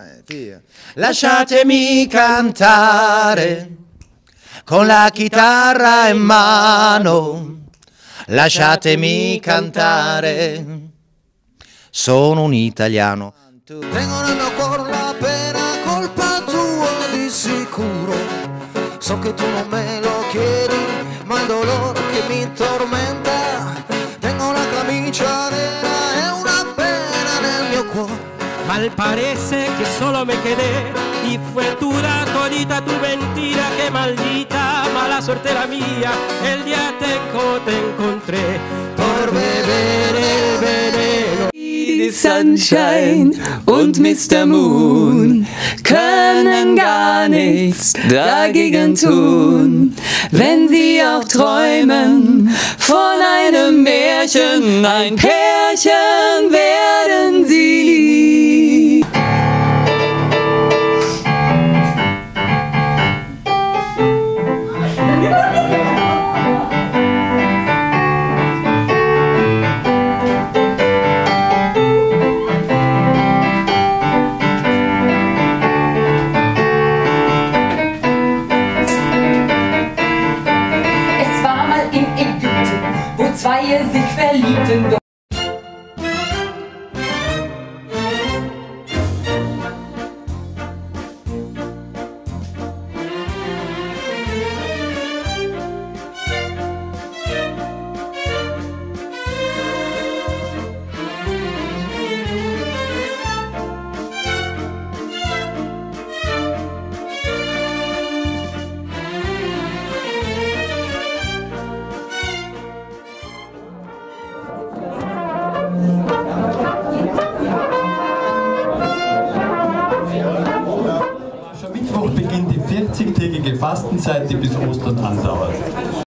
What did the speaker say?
via. Lasciatemi cantare con la chitarra in mano, lasciatemi cantare, sono un italiano. Tengo nel mio cuore la pena, colpa tua di sicuro. So che tu non me lo chiedi, ma il dolore che mi tormenta. Tengo la camicia nera e una pena nel mio cuore. Mal parece que solo me quedé y fue dura todita tu mentira, que maldita mala suerte la mía el día como te encontré por beber el veneno. Die Sunshine und Mr. Moon können gar nichts dagegen tun, wenn sie auch träumen von einem Märchen, ein Pärchen werden sie nie. Zwei sich verliebten. Mittwoch beginnt die 40-tägige Fastenzeit, die bis Ostern andauert.